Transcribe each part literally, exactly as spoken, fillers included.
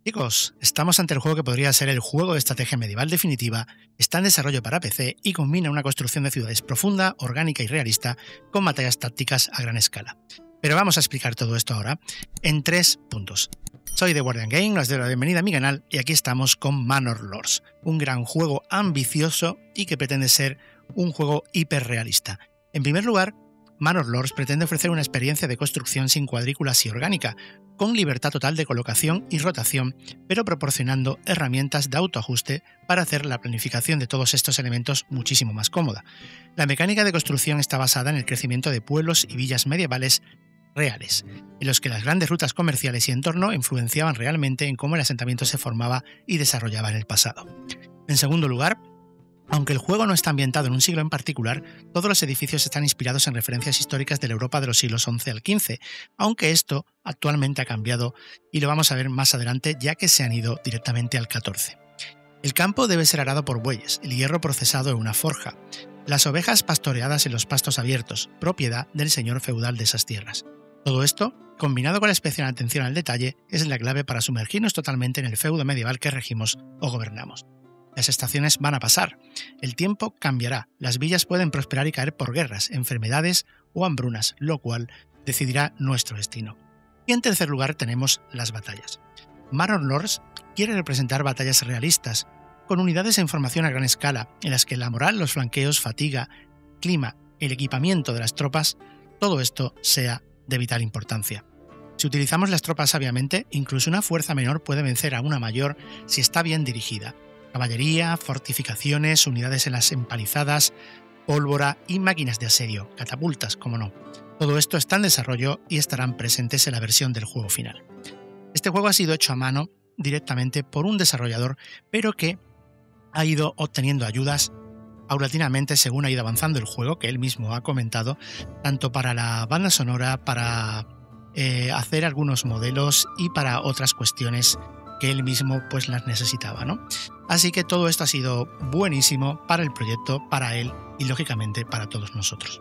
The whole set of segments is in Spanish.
Chicos, estamos ante el juego que podría ser el juego de estrategia medieval definitiva, está en desarrollo para P C y combina una construcción de ciudades profunda, orgánica y realista con batallas tácticas a gran escala. Pero vamos a explicar todo esto ahora en tres puntos. Soy The Guardian Game, os doy la bienvenida a mi canal y aquí estamos con Manor Lords, un gran juego ambicioso y que pretende ser un juego hiperrealista. En primer lugar, Manor Lords pretende ofrecer una experiencia de construcción sin cuadrículas y orgánica, con libertad total de colocación y rotación, pero proporcionando herramientas de autoajuste para hacer la planificación de todos estos elementos muchísimo más cómoda. La mecánica de construcción está basada en el crecimiento de pueblos y villas medievales reales, en los que las grandes rutas comerciales y entorno influenciaban realmente en cómo el asentamiento se formaba y desarrollaba en el pasado. En segundo lugar, aunque el juego no está ambientado en un siglo en particular, todos los edificios están inspirados en referencias históricas de la Europa de los siglos once al quince, aunque esto actualmente ha cambiado y lo vamos a ver más adelante ya que se han ido directamente al catorce. El campo debe ser arado por bueyes, el hierro procesado en una forja, las ovejas pastoreadas en los pastos abiertos, propiedad del señor feudal de esas tierras. Todo esto, combinado con la especial atención al detalle, es la clave para sumergirnos totalmente en el feudo medieval que regimos o gobernamos. Las estaciones van a pasar, el tiempo cambiará, las villas pueden prosperar y caer por guerras, enfermedades o hambrunas, lo cual decidirá nuestro destino. Y en tercer lugar tenemos las batallas. Manor Lords quiere representar batallas realistas, con unidades e información a gran escala, en las que la moral, los flanqueos, fatiga, clima, el equipamiento de las tropas, todo esto sea de vital importancia. Si utilizamos las tropas sabiamente, incluso una fuerza menor puede vencer a una mayor si está bien dirigida. Caballería, fortificaciones, unidades en las empalizadas, pólvora y máquinas de asedio, catapultas, como no. Todo esto está en desarrollo y estarán presentes en la versión del juego final. Este juego ha sido hecho a mano directamente por un desarrollador, pero que ha ido obteniendo ayudas paulatinamente según ha ido avanzando el juego, que él mismo ha comentado, tanto para la banda sonora, para eh, hacer algunos modelos y para otras cuestiones que él mismo pues las necesitaba, ¿no? Así que todo esto ha sido buenísimo para el proyecto, para él y lógicamente para todos nosotros.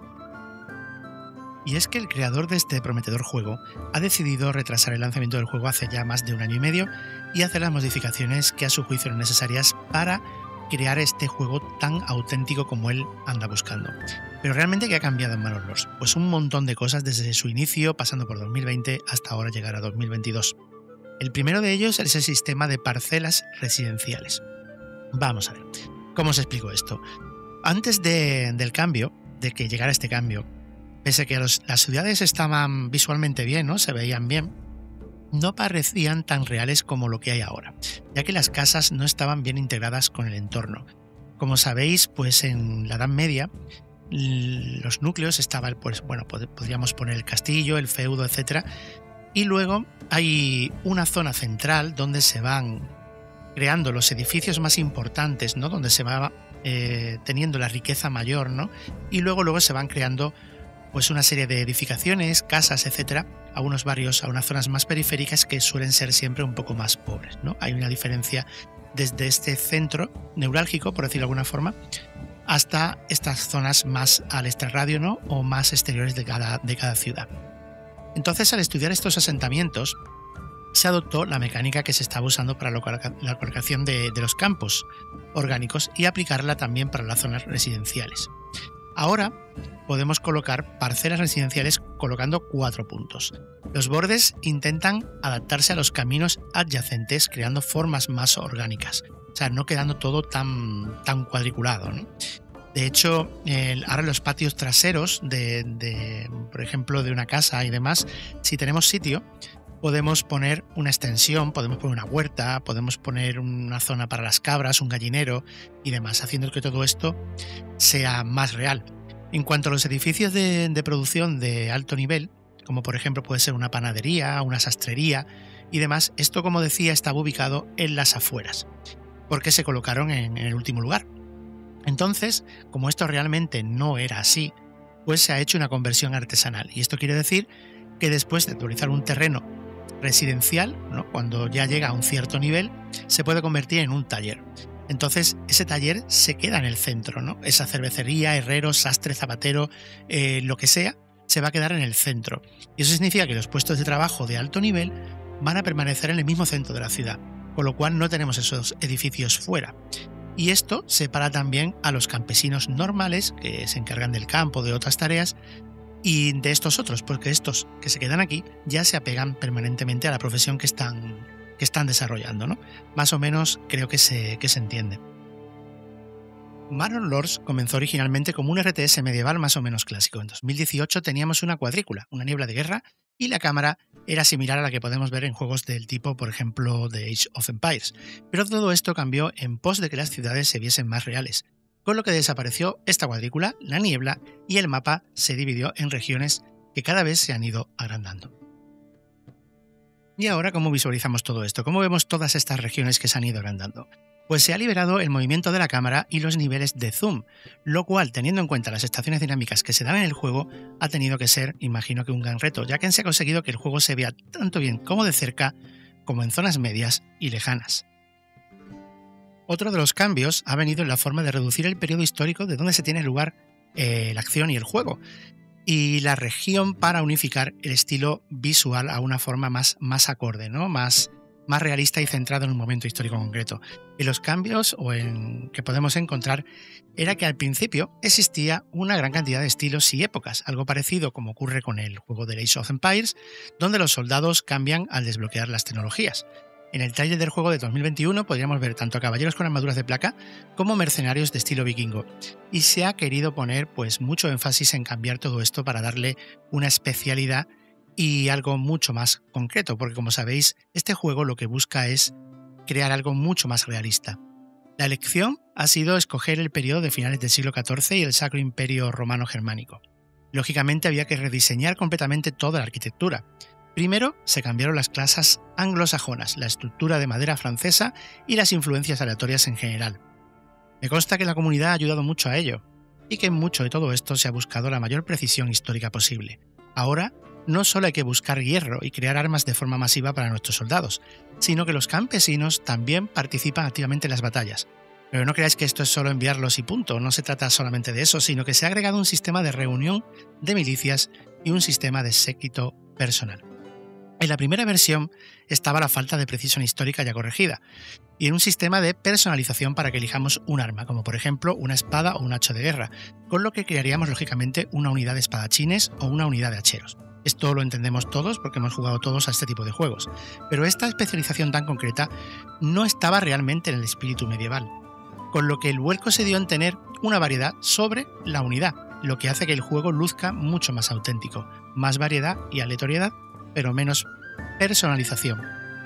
Y es que el creador de este prometedor juego ha decidido retrasar el lanzamiento del juego hace ya más de un año y medio y hacer las modificaciones que a su juicio eran necesarias para crear este juego tan auténtico como él anda buscando. Pero realmente, ¿qué ha cambiado en Manor Lords? Pues un montón de cosas desde su inicio, pasando por dos mil veinte hasta ahora llegar a dos mil veintidós. El primero de ellos es el sistema de parcelas residenciales. Vamos a ver, ¿cómo os explico esto? Antes de, del cambio, de que llegara este cambio, pese a que los, las ciudades estaban visualmente bien, ¿no? Se veían bien, no parecían tan reales como lo que hay ahora, ya que las casas no estaban bien integradas con el entorno. Como sabéis, pues en la Edad Media, los núcleos estaban, pues bueno, podríamos poner el castillo, el feudo, etcétera. Y luego hay una zona central donde se van creando los edificios más importantes, ¿no? Donde se va eh, teniendo la riqueza mayor, ¿no? Y luego, luego se van creando pues una serie de edificaciones, casas, etcétera, a unos barrios, a unas zonas más periféricas que suelen ser siempre un poco más pobres, ¿no? Hay una diferencia desde este centro neurálgico, por decirlo de alguna forma, hasta estas zonas más al extrarradio, ¿no? O más exteriores de cada, de cada ciudad. Entonces, al estudiar estos asentamientos, se adoptó la mecánica que se estaba usando para la colocación de, de los campos orgánicos y aplicarla también para las zonas residenciales. Ahora podemos colocar parcelas residenciales colocando cuatro puntos. Los bordes intentan adaptarse a los caminos adyacentes, creando formas más orgánicas, o sea, no quedando todo tan, tan cuadriculado, ¿no? De hecho, el, ahora los patios traseros, de, de, por ejemplo, de una casa y demás, si tenemos sitio, podemos poner una extensión, podemos poner una huerta, podemos poner una zona para las cabras, un gallinero y demás, haciendo que todo esto sea más real. En cuanto a los edificios de, de producción de alto nivel, como por ejemplo puede ser una panadería, una sastrería y demás, esto, como decía, estaba ubicado en las afueras, porque se colocaron en, en el último lugar. Entonces, como esto realmente no era así, pues se ha hecho una conversión artesanal. Y esto quiere decir que después de utilizar un terreno residencial, ¿no? Cuando ya llega a un cierto nivel, se puede convertir en un taller. Entonces, ese taller se queda en el centro, ¿no? Esa cervecería, herrero, sastre, zapatero, eh, lo que sea, se va a quedar en el centro. Y eso significa que los puestos de trabajo de alto nivel van a permanecer en el mismo centro de la ciudad, con lo cual no tenemos esos edificios fuera. Y esto separa también a los campesinos normales, que se encargan del campo, de otras tareas, y de estos otros, porque estos que se quedan aquí ya se apegan permanentemente a la profesión que están, que están desarrollando, ¿no? Más o menos creo que se, que se entiende. Manor Lords comenzó originalmente como un R T S medieval más o menos clásico. En dos mil dieciocho teníamos una cuadrícula, una niebla de guerra, y la cámara era similar a la que podemos ver en juegos del tipo, por ejemplo, de Age of Empires. Pero todo esto cambió en pos de que las ciudades se viesen más reales, con lo que desapareció esta cuadrícula, la niebla, y el mapa se dividió en regiones que cada vez se han ido agrandando. Y ahora, ¿cómo visualizamos todo esto? ¿Cómo vemos todas estas regiones que se han ido agrandando? Pues se ha liberado el movimiento de la cámara y los niveles de zoom, lo cual, teniendo en cuenta las estaciones dinámicas que se dan en el juego, ha tenido que ser, imagino que un gran reto, ya que se ha conseguido que el juego se vea tanto bien como de cerca, como en zonas medias y lejanas. Otro de los cambios ha venido en la forma de reducir el periodo histórico de donde se tiene lugar eh, la acción y el juego, y la región para unificar el estilo visual a una forma más, más acorde, ¿no? más, más realista y centrado en un momento histórico concreto. Y los cambios o en, que podemos encontrar era que al principio existía una gran cantidad de estilos y épocas, algo parecido como ocurre con el juego de Age of Empires, donde los soldados cambian al desbloquear las tecnologías. En el tráiler del juego de dos mil veintiuno podríamos ver tanto a caballeros con armaduras de placa como mercenarios de estilo vikingo, y se ha querido poner pues mucho énfasis en cambiar todo esto para darle una especialidad y algo mucho más concreto, porque como sabéis, este juego lo que busca es crear algo mucho más realista. La elección ha sido escoger el periodo de finales del siglo catorce y el Sacro Imperio Romano Germánico. Lógicamente había que rediseñar completamente toda la arquitectura. Primero se cambiaron las clases anglosajonas, la estructura de madera francesa y las influencias aleatorias en general. Me consta que la comunidad ha ayudado mucho a ello, y que en mucho de todo esto se ha buscado la mayor precisión histórica posible. Ahora, no solo hay que buscar hierro y crear armas de forma masiva para nuestros soldados, sino que los campesinos también participan activamente en las batallas. Pero no creáis que esto es solo enviarlos y punto, no se trata solamente de eso, sino que se ha agregado un sistema de reunión de milicias y un sistema de séquito personal. En la primera versión estaba la falta de precisión histórica ya corregida, y en un sistema de personalización para que elijamos un arma, como por ejemplo una espada o un hacho de guerra, con lo que crearíamos lógicamente una unidad de espadachines o una unidad de hacheros. Esto lo entendemos todos porque hemos jugado todos a este tipo de juegos, pero esta especialización tan concreta no estaba realmente en el espíritu medieval, con lo que el vuelco se dio en tener una variedad sobre la unidad, lo que hace que el juego luzca mucho más auténtico, más variedad y aleatoriedad, pero menos personalización.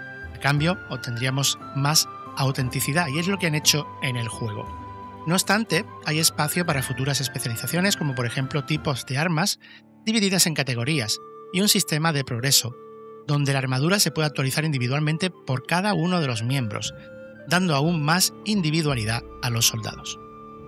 A cambio, obtendríamos más autenticidad, y es lo que han hecho en el juego. No obstante, hay espacio para futuras especializaciones, como por ejemplo tipos de armas divididas en categorías y un sistema de progreso, donde la armadura se puede actualizar individualmente por cada uno de los miembros, dando aún más individualidad a los soldados.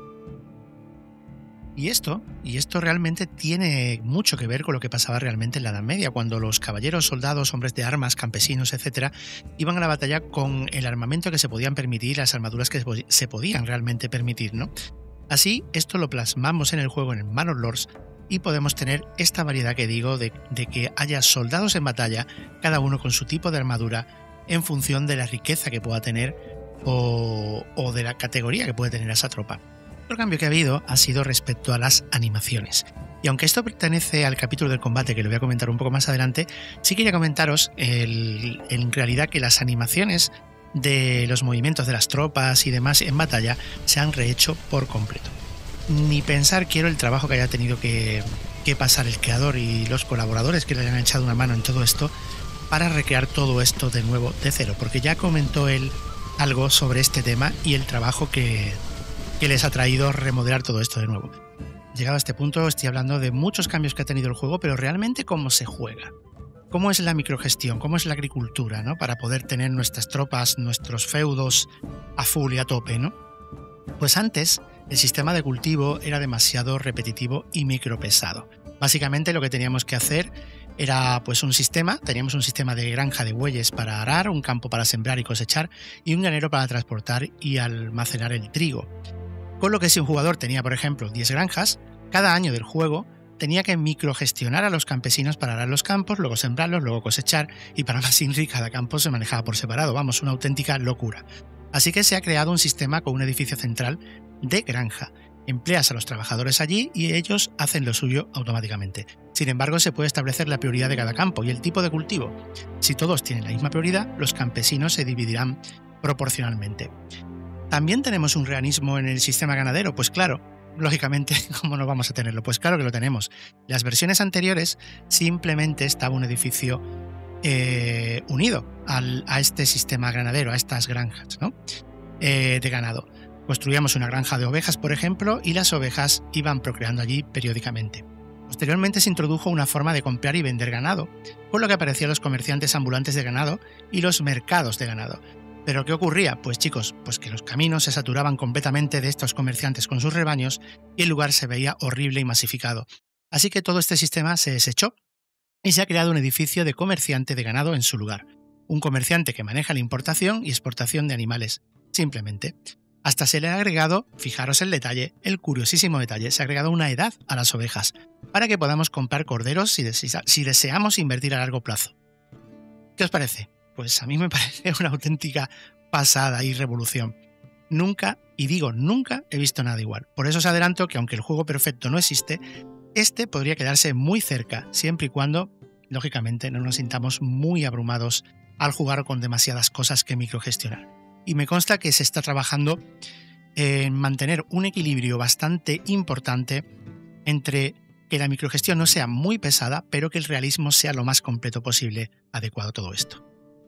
Y esto, y esto realmente tiene mucho que ver con lo que pasaba realmente en la Edad Media, cuando los caballeros, soldados, hombres de armas, campesinos, etcétera, iban a la batalla con el armamento que se podían permitir, las armaduras que se podían realmente permitir, ¿no? Así, esto lo plasmamos en el juego en el Manor Lords y podemos tener esta variedad que digo de, de que haya soldados en batalla, cada uno con su tipo de armadura en función de la riqueza que pueda tener o, o de la categoría que puede tener esa tropa. Otro cambio que ha habido ha sido respecto a las animaciones. Y aunque esto pertenece al capítulo del combate, que lo voy a comentar un poco más adelante, sí quería comentaros el, en realidad que las animaciones de los movimientos de las tropas y demás en batalla se han rehecho por completo. Ni pensar quiero el trabajo que haya tenido que, que pasar el creador y los colaboradores que le hayan echado una mano en todo esto para recrear todo esto de nuevo de cero, porque ya comentó él algo sobre este tema y el trabajo que, que les ha traído remodelar todo esto de nuevo. Llegado a este punto estoy hablando de muchos cambios que ha tenido el juego, pero realmente cómo se juega. ¿Cómo es la microgestión? ¿Cómo es la agricultura, ¿no? Para poder tener nuestras tropas, nuestros feudos a full y a tope, ¿no? Pues antes el sistema de cultivo era demasiado repetitivo y micropesado. Básicamente lo que teníamos que hacer era pues un sistema, teníamos un sistema de granja de bueyes para arar, un campo para sembrar y cosechar y un granero para transportar y almacenar el trigo. Con lo que si un jugador tenía, por ejemplo, diez granjas, cada año del juego tenía que microgestionar a los campesinos para arar los campos, luego sembrarlos, luego cosechar, y para más Inri cada campo se manejaba por separado, vamos, una auténtica locura. Así que se ha creado un sistema con un edificio central de granja. Empleas a los trabajadores allí y ellos hacen lo suyo automáticamente. Sin embargo, se puede establecer la prioridad de cada campo y el tipo de cultivo. Si todos tienen la misma prioridad, los campesinos se dividirán proporcionalmente. ¿También tenemos un realismo en el sistema ganadero? Pues claro, lógicamente, ¿cómo no vamos a tenerlo? Pues claro que lo tenemos. Las versiones anteriores simplemente estaba un edificio eh, unido al, a este sistema ganadero, a estas granjas, ¿no? eh, de ganado. Construíamos una granja de ovejas, por ejemplo, y las ovejas iban procreando allí periódicamente. Posteriormente se introdujo una forma de comprar y vender ganado, con lo que aparecían los comerciantes ambulantes de ganado y los mercados de ganado. ¿Pero qué ocurría? Pues chicos, pues que los caminos se saturaban completamente de estos comerciantes con sus rebaños y el lugar se veía horrible y masificado. Así que todo este sistema se desechó y se ha creado un edificio de comerciante de ganado en su lugar. Un comerciante que maneja la importación y exportación de animales, simplemente. Hasta se le ha agregado, fijaros el detalle, el curiosísimo detalle, se ha agregado una edad a las ovejas, para que podamos comprar corderos si, dese- si deseamos invertir a largo plazo. ¿Qué os parece? Pues a mí me parece una auténtica pasada y revolución. Nunca, y digo nunca, he visto nada igual. Por eso os adelanto que aunque el juego perfecto no existe, este podría quedarse muy cerca, siempre y cuando, lógicamente, no nos sintamos muy abrumados al jugar con demasiadas cosas que microgestionar. Y me consta que se está trabajando en mantener un equilibrio bastante importante entre que la microgestión no sea muy pesada, pero que el realismo sea lo más completo posible, adecuado a todo esto.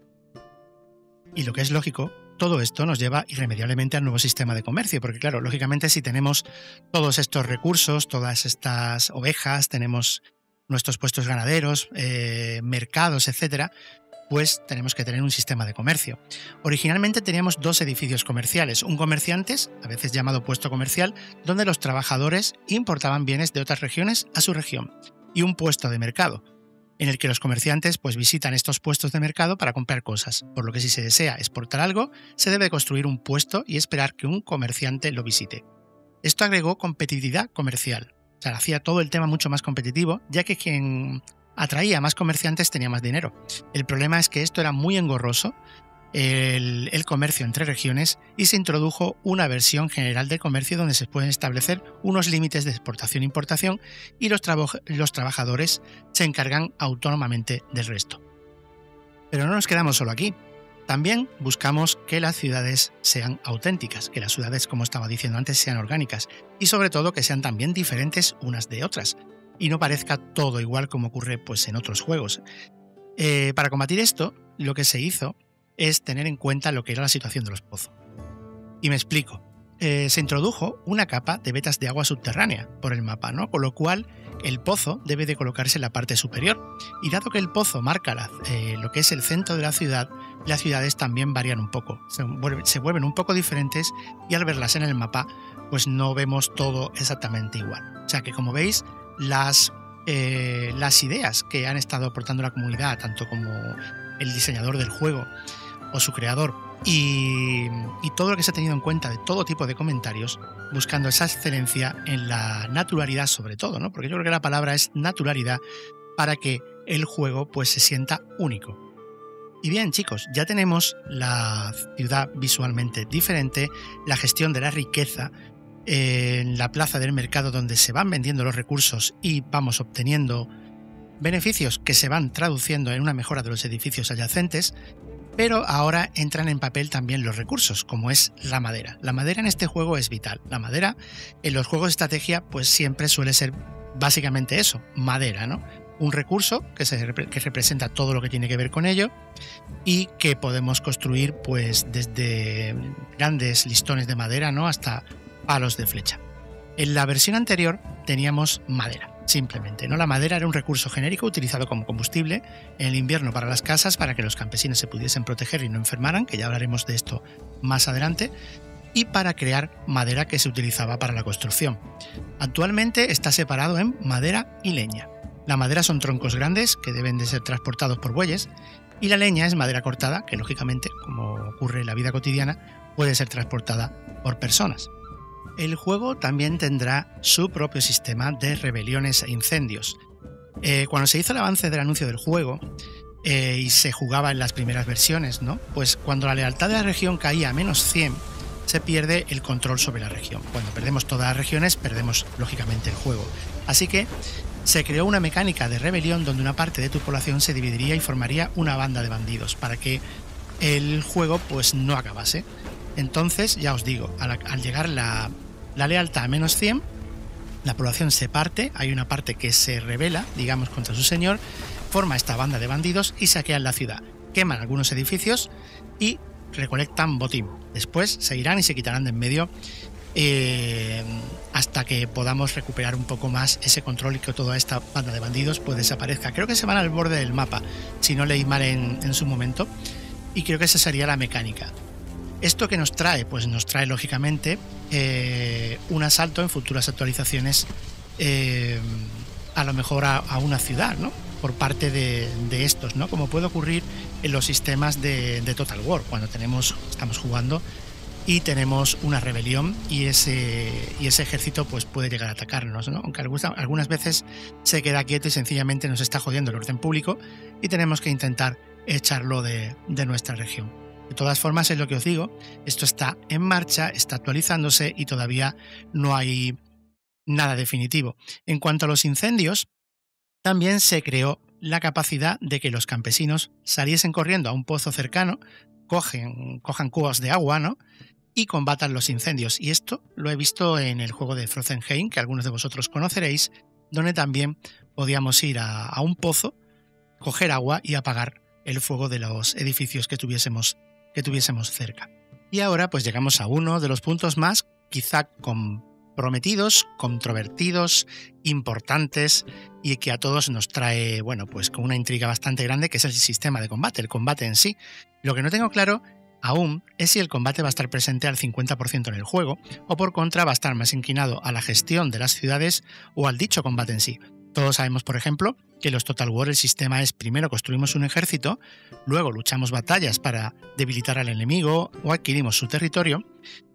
Y lo que es lógico, todo esto nos lleva irremediablemente al nuevo sistema de comercio, porque claro, lógicamente si tenemos todos estos recursos, todas estas ovejas, tenemos nuestros puestos ganaderos, eh, mercados, etcétera, pues tenemos que tener un sistema de comercio. Originalmente teníamos dos edificios comerciales, un comerciantes, a veces llamado puesto comercial, donde los trabajadores importaban bienes de otras regiones a su región, y un puesto de mercado, en el que los comerciantes pues visitan estos puestos de mercado para comprar cosas, por lo que si se desea exportar algo, se debe construir un puesto y esperar que un comerciante lo visite. Esto agregó competitividad comercial, o sea, hacía todo el tema mucho más competitivo, ya que quien atraía a más comerciantes tenía más dinero. El problema es que esto era muy engorroso, el, el comercio entre regiones, y se introdujo una versión general del comercio donde se pueden establecer unos límites de exportación e importación y los, trabo- los trabajadores se encargan autónomamente del resto. Pero no nos quedamos solo aquí. También buscamos que las ciudades sean auténticas, que las ciudades, como estaba diciendo antes, sean orgánicas y sobre todo que sean también diferentes unas de otras y no parezca todo igual como ocurre pues, en otros juegos. Eh, para combatir esto, lo que se hizo es tener en cuenta lo que era la situación de los pozos. Y me explico. Eh, se introdujo una capa de vetas de agua subterránea por el mapa, ¿no? Con lo cual el pozo debe de colocarse en la parte superior. Y dado que el pozo marca la, eh, lo que es el centro de la ciudad, las ciudades también varían un poco, se, vuelve, se vuelven un poco diferentes y al verlas en el mapa pues no vemos todo exactamente igual. O sea que como veis, las, eh, las ideas que han estado aportando la comunidad, tanto como el diseñador del juego o su creador, y, y todo lo que se ha tenido en cuenta de todo tipo de comentarios, buscando esa excelencia en la naturalidad sobre todo, ¿no? Porque yo creo que la palabra es naturalidad para que el juego pues se sienta único. Y bien, chicos, ya tenemos la ciudad visualmente diferente, la gestión de la riqueza en la plaza del mercado donde se van vendiendo los recursos y vamos obteniendo beneficios que se van traduciendo en una mejora de los edificios adyacentes, pero ahora entran en papel también los recursos, como es la madera. La madera en este juego es vital. La madera en los juegos de estrategia pues siempre suele ser básicamente eso, madera, ¿no? Un recurso que, se, que representa todo lo que tiene que ver con ello y que podemos construir pues desde grandes listones de madera, ¿no? Hasta palos de flecha. En la versión anterior teníamos madera, simplemente, ¿no? La madera era un recurso genérico utilizado como combustible en el invierno para las casas para que los campesinos se pudiesen proteger y no enfermaran, que ya hablaremos de esto más adelante, y para crear madera que se utilizaba para la construcción. Actualmente está separado en madera y leña. La madera son troncos grandes que deben de ser transportados por bueyes y la leña es madera cortada que lógicamente, como ocurre en la vida cotidiana, puede ser transportada por personas. El juego también tendrá su propio sistema de rebeliones e incendios. Eh, cuando se hizo el avance del anuncio del juego eh, y se jugaba en las primeras versiones, ¿no? Pues cuando la lealtad de la región caía a menos cien, se pierde el control sobre la región. Cuando perdemos todas las regiones, perdemos lógicamente el juego. Así que se creó una mecánica de rebelión donde una parte de tu población se dividiría y formaría una banda de bandidos para que el juego pues no acabase. Entonces, ya os digo, al, al llegar la, la lealtad a menos cien, la población se parte, hay una parte que se rebela, digamos, contra su señor, forma esta banda de bandidos y saquean la ciudad, queman algunos edificios y recolectan botín. Después se irán y se quitarán de en medio eh, hasta que podamos recuperar un poco más ese control y que toda esta banda de bandidos pues desaparezca. Creo que se van al borde del mapa, si no leí mal en, en su momento, y creo que esa sería la mecánica. ¿Esto qué nos trae? Pues nos trae lógicamente eh, un asalto en futuras actualizaciones eh, a lo mejor a, a una ciudad, ¿no? Por parte de, de estos, ¿no? Como puede ocurrir en los sistemas de, de Total War, cuando tenemos, estamos jugando y tenemos una rebelión y ese, y ese ejército pues puede llegar a atacarnos, ¿no? Aunque algunas, algunas veces se queda quieto y sencillamente nos está jodiendo el orden público y tenemos que intentar echarlo de, de nuestra región. De todas formas, es lo que os digo, esto está en marcha, está actualizándose y todavía no hay nada definitivo. En cuanto a los incendios, también se creó la capacidad de que los campesinos saliesen corriendo a un pozo cercano, cogen, cojan cubos de agua, ¿no? Y combatan los incendios. Y esto lo he visto en el juego de Frozenheim, que algunos de vosotros conoceréis, donde también podíamos ir a, a un pozo, coger agua y apagar el fuego de los edificios que tuviésemos que tuviésemos cerca. Y ahora pues llegamos a uno de los puntos más quizá comprometidos, controvertidos, importantes y que a todos nos trae, bueno, pues con una intriga bastante grande, que es el sistema de combate, el combate en sí. Lo que no tengo claro aún es si el combate va a estar presente al cincuenta por ciento en el juego o por contra va a estar más inclinado a la gestión de las ciudades o al dicho combate en sí. Todos sabemos, por ejemplo, que en los Total War el sistema es primero construimos un ejército, luego luchamos batallas para debilitar al enemigo o adquirimos su territorio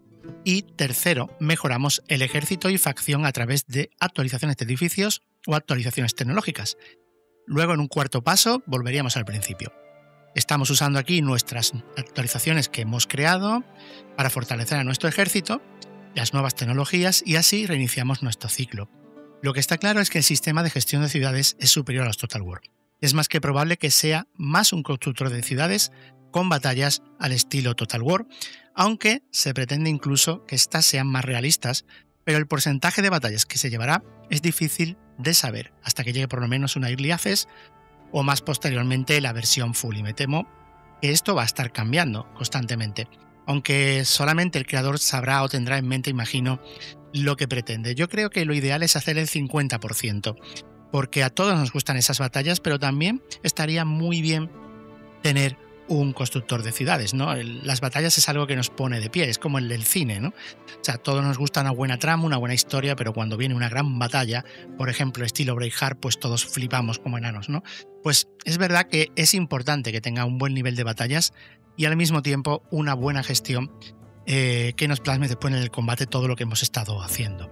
y tercero, mejoramos el ejército y facción a través de actualizaciones de edificios o actualizaciones tecnológicas. Luego, en un cuarto paso, volveríamos al principio. Estamos usando aquí nuestras actualizaciones que hemos creado para fortalecer a nuestro ejército, las nuevas tecnologías y así reiniciamos nuestro ciclo. Lo que está claro es que el sistema de gestión de ciudades es superior a los Total War. Es más que probable que sea más un constructor de ciudades con batallas al estilo Total War, aunque se pretende incluso que éstas sean más realistas, pero el porcentaje de batallas que se llevará es difícil de saber hasta que llegue por lo menos una Early Access o más posteriormente la versión full, y me temo que esto va a estar cambiando constantemente, aunque solamente el creador sabrá o tendrá en mente, imagino, lo que pretende. Yo creo que lo ideal es hacer el cincuenta por ciento, porque a todos nos gustan esas batallas, pero también estaría muy bien tener un constructor de ciudades, ¿no? Las batallas es algo que nos pone de pie, es como el del cine, ¿no? O sea, a todos nos gusta una buena trama, una buena historia, pero cuando viene una gran batalla, por ejemplo, estilo Braveheart, pues todos flipamos como enanos, ¿no? Pues es verdad que es importante que tenga un buen nivel de batallas y al mismo tiempo una buena gestión eh, que nos plasme después en el combate todo lo que hemos estado haciendo.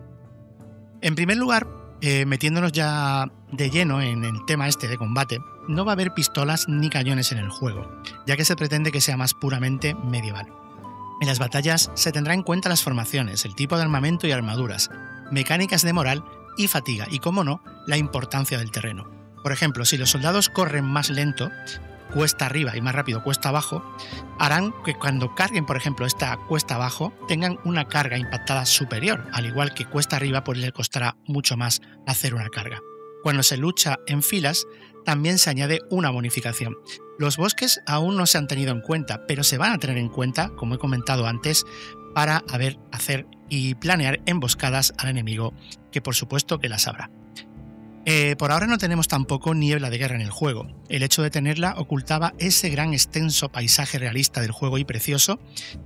En primer lugar, eh, metiéndonos ya de lleno en el tema este de combate, no va a haber pistolas ni cañones en el juego, ya que se pretende que sea más puramente medieval. En las batallas se tendrá en cuenta las formaciones, el tipo de armamento y armaduras, mecánicas de moral y fatiga, y como no, la importancia del terreno. Por ejemplo, si los soldados corren más lento, cuesta arriba y más rápido cuesta abajo, harán que cuando carguen, por ejemplo, esta cuesta abajo, tengan una carga impactada superior, al igual que cuesta arriba pues les costará mucho más hacer una carga. Cuando se lucha en filas, también se añade una bonificación. Los bosques aún no se han tenido en cuenta, pero se van a tener en cuenta, como he comentado antes, para haber, hacer y planear emboscadas al enemigo, que por supuesto que las habrá. Eh, por ahora no tenemos tampoco niebla de guerra en el juego. El hecho de tenerla ocultaba ese gran extenso paisaje realista del juego y precioso,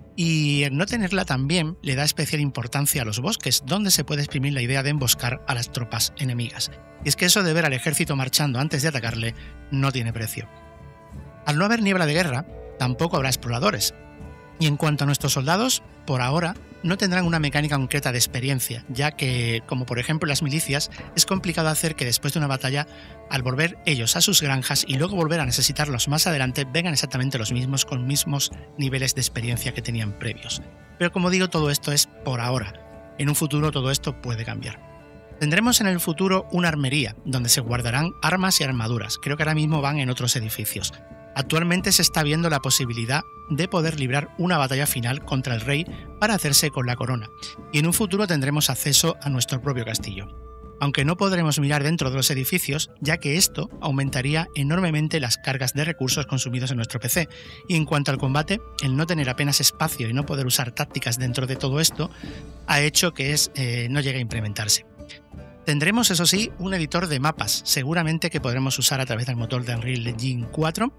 y el no tenerla también le da especial importancia a los bosques, donde se puede exprimir la idea de emboscar a las tropas enemigas. Y es que eso de ver al ejército marchando antes de atacarle no tiene precio. Al no haber niebla de guerra, tampoco habrá exploradores. Y en cuanto a nuestros soldados, por ahora no tendrán una mecánica concreta de experiencia, ya que, como por ejemplo en las milicias, es complicado hacer que después de una batalla, al volver ellos a sus granjas y luego volver a necesitarlos más adelante, vengan exactamente los mismos con mismos niveles de experiencia que tenían previos. Pero como digo, todo esto es por ahora. En un futuro todo esto puede cambiar. Tendremos en el futuro una armería, donde se guardarán armas y armaduras. Creo que ahora mismo van en otros edificios. Actualmente se está viendo la posibilidad de poder librar una batalla final contra el rey para hacerse con la corona, y en un futuro tendremos acceso a nuestro propio castillo. Aunque no podremos mirar dentro de los edificios, ya que esto aumentaría enormemente las cargas de recursos consumidos en nuestro P C, y en cuanto al combate, el no tener apenas espacio y no poder usar tácticas dentro de todo esto, ha hecho que es, eh, no llegue a implementarse. Tendremos, eso sí, un editor de mapas, seguramente que podremos usar a través del motor de Unreal Engine cuatro,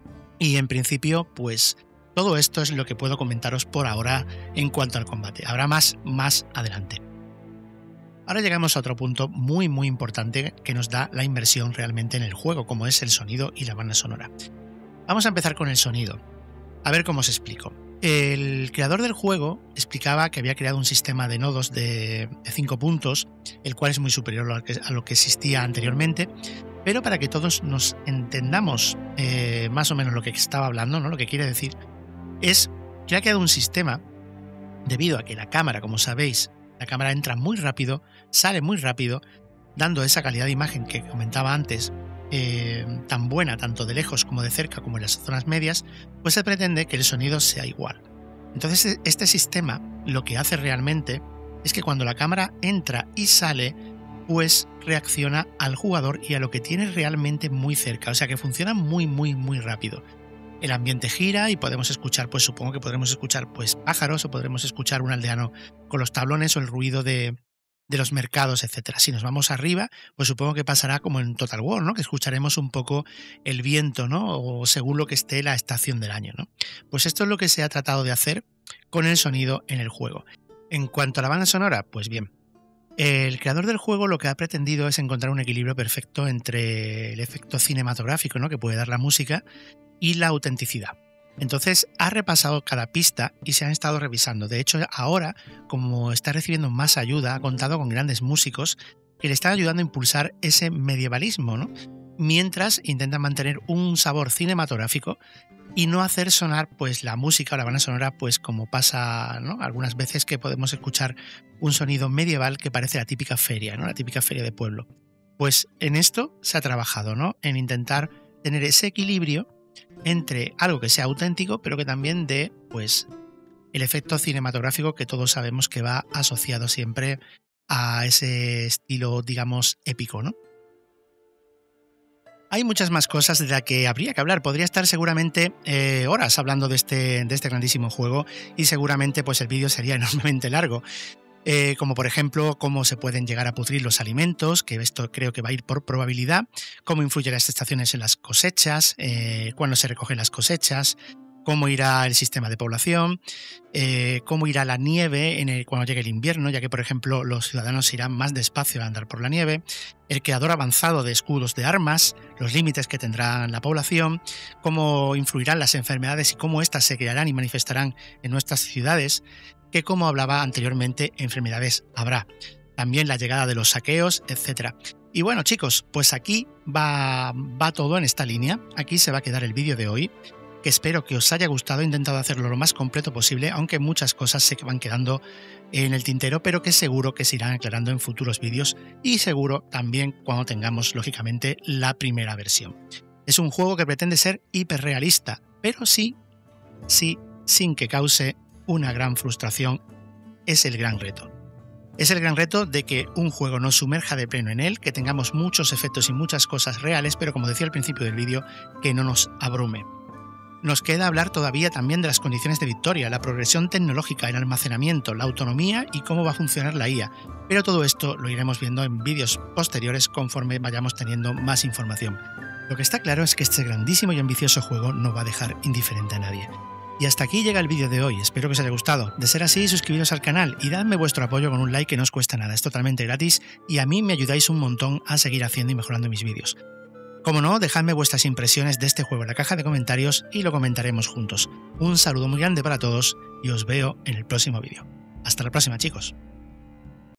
y en principio, pues todo esto es lo que puedo comentaros por ahora en cuanto al combate. Habrá más más adelante. Ahora llegamos a otro punto muy muy importante que nos da la inversión realmente en el juego, como es el sonido y la banda sonora. Vamos a empezar con el sonido. A ver cómo os explico. El creador del juego explicaba que había creado un sistema de nodos de cinco puntos, el cual es muy superior a lo que existía anteriormente, pero para que todos nos entendamos eh, más o menos lo que estaba hablando, ¿no? Lo que quiere decir es que ha creado un sistema debido a que la cámara, como sabéis, la cámara entra muy rápido, sale muy rápido, dando esa calidad de imagen que comentaba antes, eh, tan buena tanto de lejos como de cerca como en las zonas medias, pues se pretende que el sonido sea igual. Entonces este sistema lo que hace realmente es que cuando la cámara entra y sale, pues reacciona al jugador y a lo que tiene realmente muy cerca, o sea que funciona muy muy muy rápido. El ambiente gira y podemos escuchar, pues supongo que podremos escuchar pues pájaros o podremos escuchar un aldeano con los tablones o el ruido de, de los mercados, etcétera. Si nos vamos arriba, pues supongo que pasará como en Total War, ¿no? Que escucharemos un poco el viento, ¿no? O según lo que esté la estación del año, ¿no? Pues esto es lo que se ha tratado de hacer con el sonido en el juego. En cuanto a la banda sonora, pues bien, el creador del juego lo que ha pretendido es encontrar un equilibrio perfecto entre el efecto cinematográfico, ¿no? Que puede dar la música y la autenticidad. Entonces ha repasado cada pista y se han estado revisando. De hecho, ahora, como está recibiendo más ayuda, ha contado con grandes músicos que le están ayudando a impulsar ese medievalismo, ¿no? Mientras intentan mantener un sabor cinematográfico y no hacer sonar pues la música o la banda sonora pues como pasa, ¿no? Algunas veces que podemos escuchar un sonido medieval que parece la típica feria, ¿no? La típica feria de pueblo. Pues en esto se ha trabajado, ¿no? En intentar tener ese equilibrio entre algo que sea auténtico, pero que también dé pues el efecto cinematográfico que todos sabemos que va asociado siempre a ese estilo, digamos, épico, ¿no? Hay muchas más cosas de las que habría que hablar. Podría estar seguramente eh, horas hablando de este, de este grandísimo juego y seguramente pues el vídeo sería enormemente largo. Eh, como por ejemplo cómo se pueden llegar a pudrir los alimentos, que esto creo que va a ir por probabilidad, cómo influyen las estaciones en las cosechas, eh, cuándo se recogen las cosechas, cómo irá el sistema de población, eh, cómo irá la nieve en el, cuando llegue el invierno, ya que por ejemplo los ciudadanos irán más despacio al andar por la nieve, el creador avanzado de escudos de armas, los límites que tendrá la población, cómo influirán las enfermedades y cómo éstas se crearán y manifestarán en nuestras ciudades, que como hablaba anteriormente, enfermedades habrá. También la llegada de los saqueos, etcétera. Y bueno chicos, pues aquí va, va todo en esta línea. Aquí se va a quedar el vídeo de hoy, que espero que os haya gustado. He intentado hacerlo lo más completo posible, aunque muchas cosas se van quedando en el tintero, pero que seguro que se irán aclarando en futuros vídeos y seguro también cuando tengamos, lógicamente, la primera versión. Es un juego que pretende ser hiperrealista, pero sí, sí, sin que cause una gran frustración. Es el gran reto. Es el gran reto de que un juego nos sumerja de pleno en él, que tengamos muchos efectos y muchas cosas reales, pero como decía al principio del vídeo, que no nos abrume. Nos queda hablar todavía también de las condiciones de victoria, la progresión tecnológica, el almacenamiento, la autonomía y cómo va a funcionar la I A, pero todo esto lo iremos viendo en vídeos posteriores conforme vayamos teniendo más información. Lo que está claro es que este grandísimo y ambicioso juego no va a dejar indiferente a nadie. Y hasta aquí llega el vídeo de hoy, espero que os haya gustado. De ser así, suscribiros al canal y dadme vuestro apoyo con un like que no os cuesta nada, es totalmente gratis y a mí me ayudáis un montón a seguir haciendo y mejorando mis vídeos. Como no, dejadme vuestras impresiones de este juego en la caja de comentarios y lo comentaremos juntos. Un saludo muy grande para todos y os veo en el próximo vídeo. Hasta la próxima, chicos.